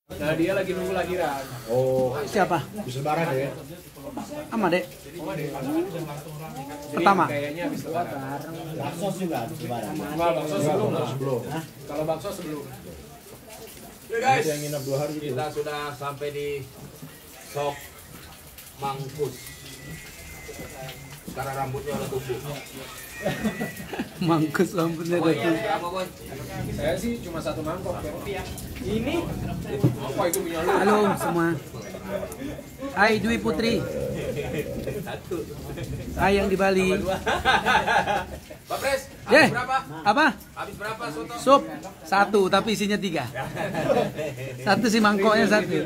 Nah dia lagi nunggu lahiran. Oh, Siapa? habis lebaran ya? Sama dek. Pertama. Kayaknya habis lebaran. Bakso juga habis lebaran. Enggak, bakso sebelum. Sebelum. Kalau bakso sebelum. Guys, yang nginep 2 hari gitu. Kita sudah sampai di Sok Mangkus. Sekarang rambutnya udah tumbuh. Mangkus rambutnya Oh udah iya, tuh. berapa boy? Saya sih cuma 1 mangkok. Ini apa itu minyak lu? Halo semua. Hai Dwi Putri. Hai yang di Bali. Pak Pres, Yeh, habis berapa? apa? Habis berapa soto? Sup 1 tapi isinya 3. 1 sih mangkoknya 1.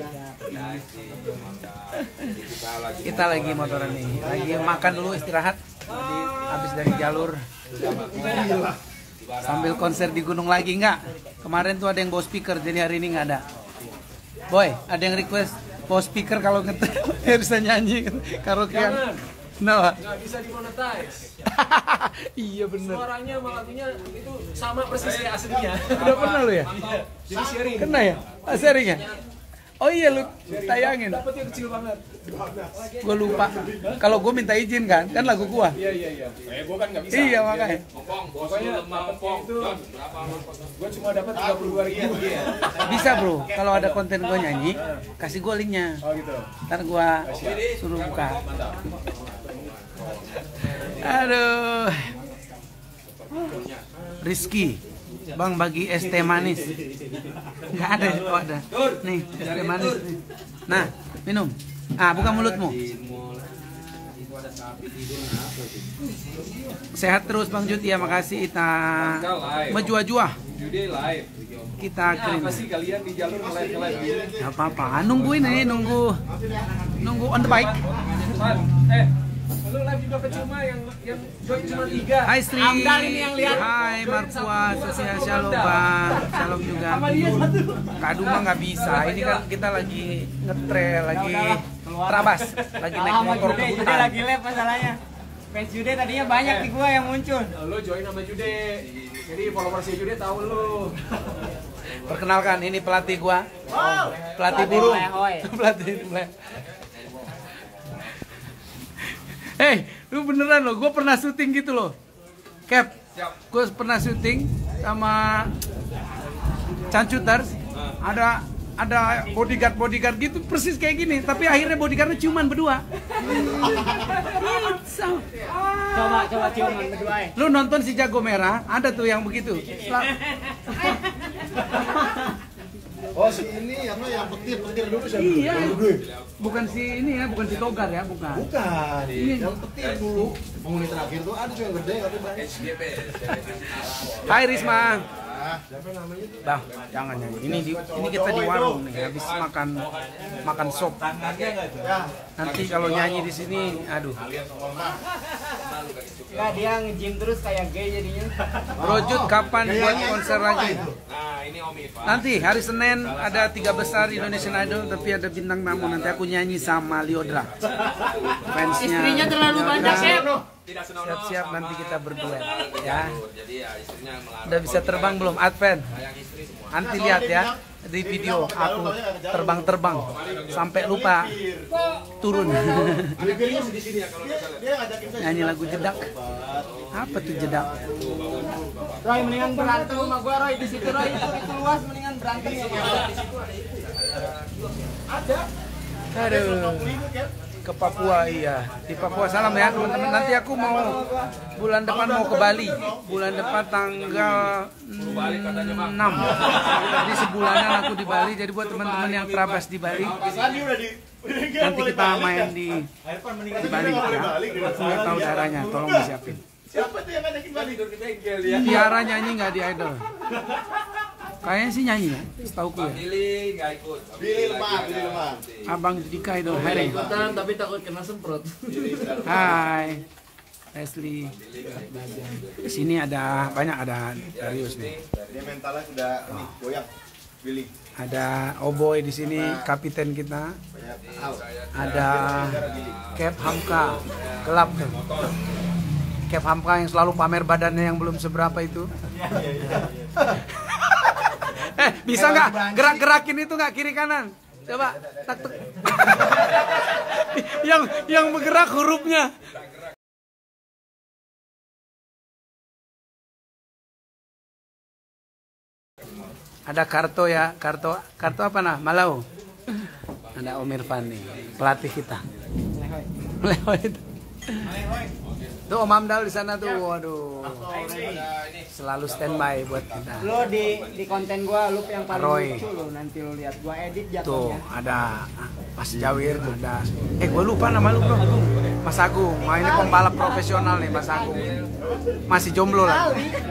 Kita lagi motoran nih. Lagi makan dulu istirahat. Tadi habis dari jalur. Sambil konser di gunung lagi enggak? Kemarin tuh ada yang bawa speaker jadi hari ini nggak ada. Boy, ada yang request bawa speaker kalau ngetel bisa nyanyi karaokean. Kenapa? Nggak bisa dimonetize. Iya bener. Suaranya sama lagunya itu sama persis kayak aslinya. Udah pernah lu ya? Jadi sharing. Kena ya? Sharing ya? Oh iya lu tayangin. Dapat yang kecil banget. Gue lupa. Kalau gue minta izin kan lagu gua. Iya. Gua kan nggak bisa. Iya makanya. Ompong, bos Pokoknya lemah ompong. itu Berapa ompong? gua cuma dapat 32.000. Bisa bro. Kalau ada konten gue nyanyi, kasih gue linknya. Oh gitu. Ntar gue suruh buka. Aduh. Rizky, bang bagi es teh manis. Nggak ada, oh ada. Nih es teh manis. Nih. Nah, minum. Ah, buka mulutmu. Sehat terus Bang Jut, ya makasih Ita. Menjua-jua. Jude live. Kita kirim. Apa sih kalian di jalur live gini? Gak apa-apa, nungguin ini, nunggu on the bike. Lu live juga percuma yang join cuma 3. Hai Sri. Amdal ini yang lihat. Hai Marpua, sosial shalom Bang. Shalom juga. Kak Duma nggak bisa. Ini kan kita lagi ngetrail, lagi terabas, lagi naik motor ke Jude hutan. lagi live masalahnya. Fans Jude tadinya banyak di gua yang muncul. Lu join sama Jude. Jadi followersnya Jude tahu lu. Perkenalkan, ini pelatih gua. Pelatih burung. Hoy. Pelatih. Hey, lu beneran loh, gue pernah syuting gitu loh. Cap, gue pernah syuting sama Cancuters. Ada bodyguard gitu persis kayak gini, tapi akhirnya bodyguardnya cuman berdua. Coba ciuman berdua ya. Lu nonton si Jago Merah, ada tuh yang begitu. Oh, si ini apa yang petir dulu siapa? Iya, bukan si ini ya, bukan si Togar ya, bukan. Bukan. Yang petir dulu. Penghuni terakhir tuh ada tuh yang gede tapi banyak. Hai Risma. Siapa namanya tuh? Dah, jangan nyanyi. Ini kita di warung nih, habis makan sop. Nanti kalau nyanyi di sini, aduh. Enggak, dia nge-gym terus kayak gay jadinya. Brojut kapan buat konser lagi? Nah, ini Om Ivan. Nanti hari Senin ada 3 besar Indonesian Idol, tapi ada bintang tamu. Nanti aku nyanyi sama Liodra. Fansnya. Istrinya terlalu banyak ya. Tidak senonoh. Siap-siap nanti kita berduet ya. Jadi ya istrinya melarang. Udah bisa terbang belum Advent? Sayang istri semua. Nanti lihat ya di video aku terbang sampai lupa turun. Di sini ya kalau nggak salah. Nyanyi lagu jedak. Apa tuh jedak? Roy mendingan berantem sama gua Roy di situ Roy itu luas mendingan berantem sama gua. Aduh. Ke Papua, iya. Di Papua salam ya teman-teman. Nanti aku mau bulan depan mau ke Bali. Bulan depan tanggal 6. Jadi sebulanan aku di Bali. Jadi buat teman-teman yang terabas di Bali, nanti kita main di Bali ya. Aku nggak tahu daerahnya, tolong disiapin. Siapa tuh yang ngajakin balik? Tidur di bengkel dia. Tiara nyanyi nggak di Idol? Kayaknya sih nyanyi ya, setauku ya. Billy nggak ikut. Billy lemah. Abang Dika Idol, hai. Ikutan tapi takut kena semprot. Hai, Leslie. Di sini ada banyak, ada Darius nih. Dia mentalnya sudah goyang. Billy. Ada Oboy di sini, kapiten kita. Ada Cap Hamka, gelap tuh. Cap Hamka yang selalu pamer badannya yang belum seberapa itu. Bisa nggak gerak-gerakin itu nggak kiri kanan? Coba tak tek. yang bergerak hurufnya. Ada Karto ya, Karto apa nah? Malau. Ada Om Irfan nih, pelatih kita. Lehoi itu. Tuh Om Amdal di sana tuh, waduh. Selalu standby buat kita. Lo di konten gua lu yang paling Roy. lucu lo, nanti lo lihat gua edit Tuh jatuhnya. ada Mas Jawir, ada gue lupa nama lu bro. Mas Agung, ini pembalap profesional nih Mas Agung. Masih jomblo lah.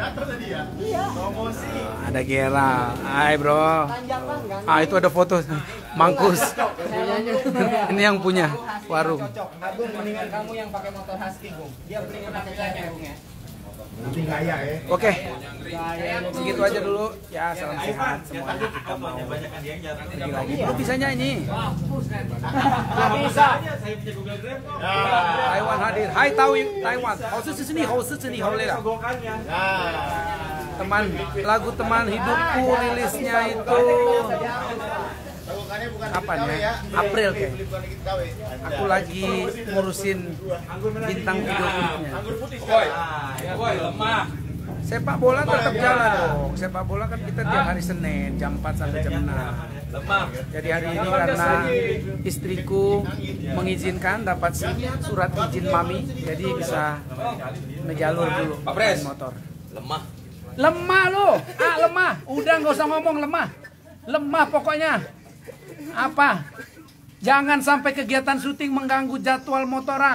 Ada Gera, hai bro. Itu ada foto Mangkus. Ini yang punya warung. Agung, mendingan kamu yang pakai motor Husky, Bung. Dia mendingan pakai cewek, Bung ya. Nanti kaya ya. Oke, segitu aja dulu ya. Salam sehat semuanya. Kita mau pergi lagi. Lu bisa nyanyi? Nggak bisa. Taiwan hadir. Hai Taiwan. Teman lagu teman hidupku rilisnya itu kapan ya? April kayak. Aku lagi ngurusin bintang video klipnya. Woi, lemah. Sepak bola tetap jalan dong. Sepak bola kan kita tiap hari Senin jam 4 sampai jam 6. Lemah. Jadi hari ini karena istriku mengizinkan dapat surat izin mami, jadi bisa ngejalur dulu Pak Pres. motor. Lemah. Lemah lo, lemah. Udah nggak usah ngomong lemah. Lemah pokoknya. Apa? Jangan sampai kegiatan syuting mengganggu jadwal motoran.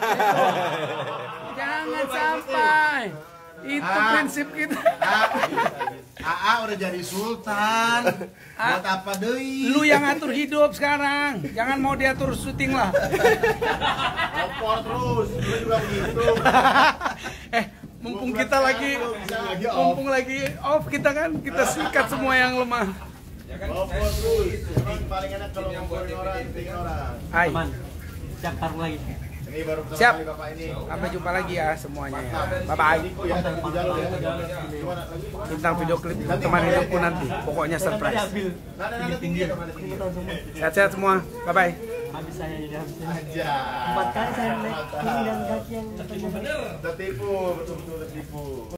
Jangan sampai. Itu prinsip kita. AA udah jadi sultan. Buat apa deui? Lu yang atur hidup sekarang. Jangan mau diatur syuting lah. Opor terus. Lu juga begitu. Mumpung kita lagi off kita kan, kita sikat semua yang lemah. Opor terus. Yang paling enak kalau ngomongin orang, bikin orang. Hai. Siap taruh lagi. Ini baru pertama Siap. kali Bapak ini. Sampai jumpa lagi ya semuanya ya. Bye bye. Ya, di jalur ya. Gimana? Tentang video klip teman hidupku nanti. Pokoknya surprise. Nada tinggi. Sehat-sehat semua. Bye bye. Habis saya jadi habis. Aja. 4 kali saya naik gunung dan kaki yang Tertipu, betul-betul tertipu.